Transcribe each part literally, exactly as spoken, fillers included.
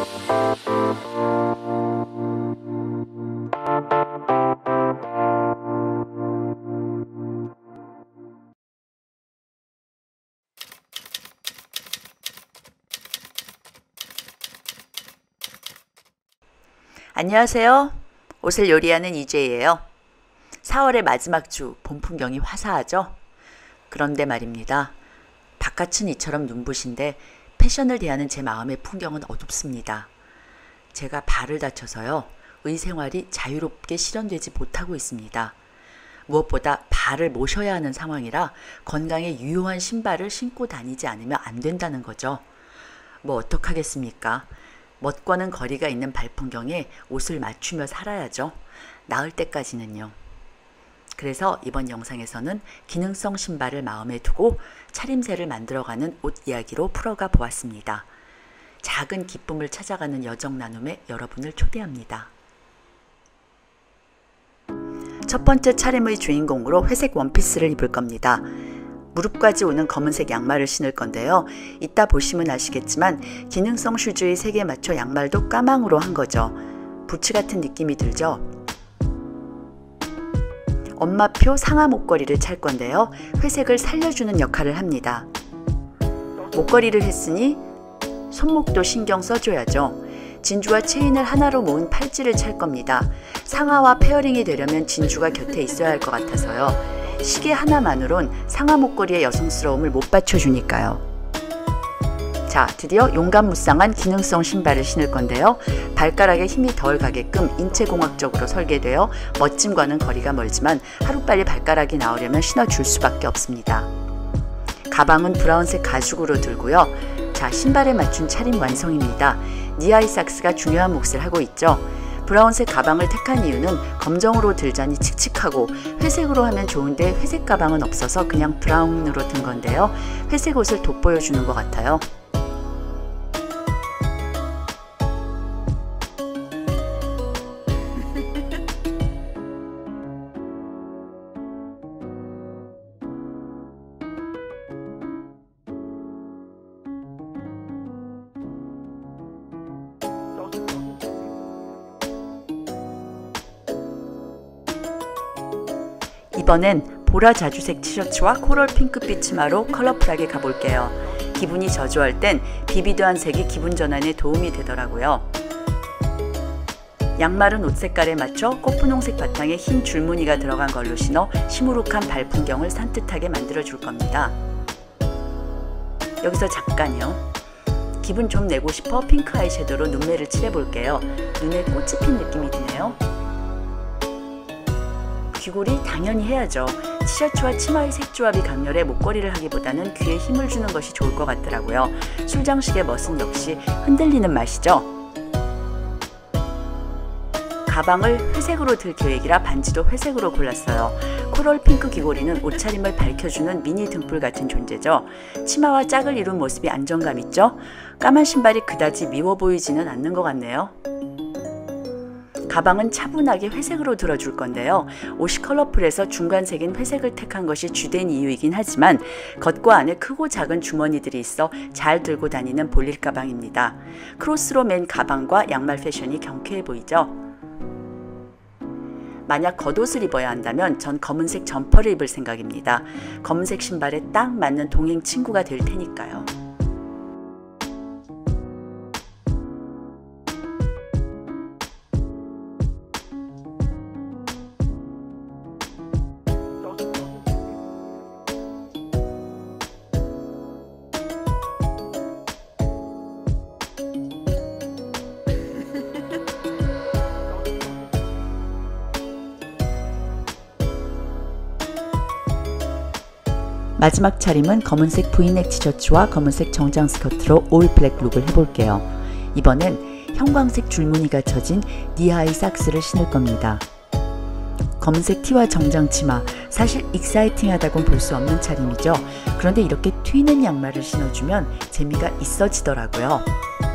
안녕하세요. 옷을 요리하는 이제이예요. 사월의 마지막 주, 봄 풍경이 화사하죠? 그런데 말입니다. 바깥은 이처럼 눈부신데 패션을 대하는 제 마음의 풍경은 어둡습니다. 제가 발을 다쳐서요. 의생활이 자유롭게 실현되지 못하고 있습니다. 무엇보다 발을 모셔야 하는 상황이라 건강에 유효한 신발을 신고 다니지 않으면 안 된다는 거죠. 뭐 어떡하겠습니까? 멋과는 거리가 있는 발 풍경에 옷을 맞추며 살아야죠. 나을 때까지는요. 그래서 이번 영상에서는 기능성 신발을 마음에 두고 차림새를 만들어가는 옷 이야기로 풀어가 보았습니다. 작은 기쁨을 찾아가는 여정 나눔에 여러분을 초대합니다. 첫 번째 차림의 주인공으로 회색 원피스를 입을 겁니다. 무릎까지 오는 검은색 양말을 신을 건데요. 이따 보시면 아시겠지만 기능성 슈즈의 색에 맞춰 양말도 까망으로 한 거죠. 부츠 같은 느낌이 들죠? 엄마표 상하 목걸이를 찰 건데요. 회색을 살려주는 역할을 합니다. 목걸이를 했으니 손목도 신경 써줘야죠. 진주와 체인을 하나로 모은 팔찌를 찰 겁니다. 상하와 페어링이 되려면 진주가 곁에 있어야 할 것 같아서요. 시계 하나만으론 상하 목걸이의 여성스러움을 못 받쳐주니까요. 자, 드디어 용감무쌍한 기능성 신발을 신을 건데요. 발가락에 힘이 덜 가게끔 인체공학적으로 설계되어 멋짐과는 거리가 멀지만 하루빨리 발가락이 나오려면 신어줄 수밖에 없습니다. 가방은 브라운색 가죽으로 들고요. 자, 신발에 맞춘 차림 완성입니다. 니아이 삭스가 중요한 몫을 하고 있죠. 브라운색 가방을 택한 이유는 검정으로 들자니 칙칙하고 회색으로 하면 좋은데 회색 가방은 없어서 그냥 브라운으로 든 건데요. 회색 옷을 돋보여주는 것 같아요. 이번엔 보라 자주색 티셔츠와 코럴 핑크빛 치마로 컬러풀하게 가볼게요. 기분이 저조할 땐 비비드한 색이 기분 전환에 도움이 되더라고요. 양말은 옷 색깔에 맞춰 꽃분홍색 바탕에 흰 줄무늬가 들어간 걸로 신어 시무룩한 발 풍경을 산뜻하게 만들어줄 겁니다. 여기서 잠깐요. 기분 좀 내고 싶어 핑크 아이섀도우로 눈매를 칠해볼게요. 눈에 꽃이 핀 느낌이 드네요. 귀걸이 당연히 해야죠. 티셔츠와 치마의 색조합이 강렬해 목걸이를 하기보다는 귀에 힘을 주는 것이 좋을 것 같더라고요. 술장식의 멋은 역시 흔들리는 맛이죠. 가방을 회색으로 들 계획이라 반지도 회색으로 골랐어요. 코럴 핑크 귀걸이는 옷차림을 밝혀주는 미니 등불 같은 존재죠. 치마와 짝을 이룬 모습이 안정감 있죠? 까만 신발이 그다지 미워 보이지는 않는 것 같네요. 가방은 차분하게 회색으로 들어줄 건데요. 옷이 컬러풀해서 중간색인 회색을 택한 것이 주된 이유이긴 하지만 겉과 안에 크고 작은 주머니들이 있어 잘 들고 다니는 볼일 가방입니다. 크로스로 맨 가방과 양말 패션이 경쾌해 보이죠? 만약 겉옷을 입어야 한다면 전 검은색 점퍼를 입을 생각입니다. 검은색 신발에 딱 맞는 동행 친구가 될 테니까요. 마지막 차림은 검은색 브이넥 티셔츠와 검은색 정장 스커트로 올 블랙 룩을 해볼게요. 이번엔 형광색 줄무늬가 쳐진 니아이 삭스를 신을 겁니다. 검은색 티와 정장 치마, 사실 익사이팅하다곤 볼 수 없는 차림이죠. 그런데 이렇게 튀는 양말을 신어주면 재미가 있어지더라고요.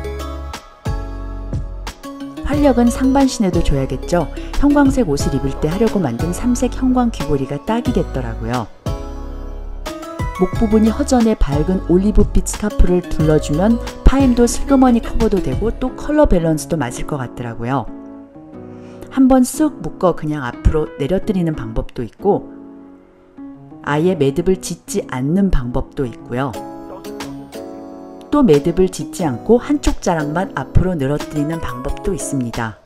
활력은 상반신에도 줘야겠죠. 형광색 옷을 입을 때 하려고 만든 삼색 형광 귀걸이가 딱이겠더라고요. 목 부분이 허전해 밝은 올리브빛 스카프를 둘러주면 파임도 슬그머니 커버도 되고 또 컬러 밸런스도 맞을 것 같더라고요. 한번 쓱 묶어 그냥 앞으로 내려뜨리는 방법도 있고 아예 매듭을 짓지 않는 방법도 있고요. 또 매듭을 짓지 않고 한쪽 자락만 앞으로 늘어뜨리는 방법도 있습니다.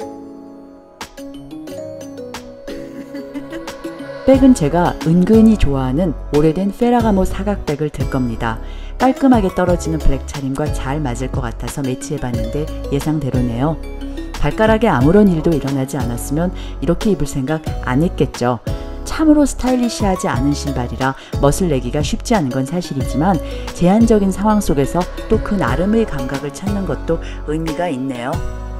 백은 제가 은근히 좋아하는 오래된 페라가모 사각백을 들 겁니다. 깔끔하게 떨어지는 블랙 차림과 잘 맞을 것 같아서 매치해봤는데 예상대로네요. 발가락에 아무런 일도 일어나지 않았으면 이렇게 입을 생각 안 했겠죠. 참으로 스타일리시하지 않은 신발이라 멋을 내기가 쉽지 않은 건 사실이지만 제한적인 상황 속에서 또 그 나름의 감각을 찾는 것도 의미가 있네요.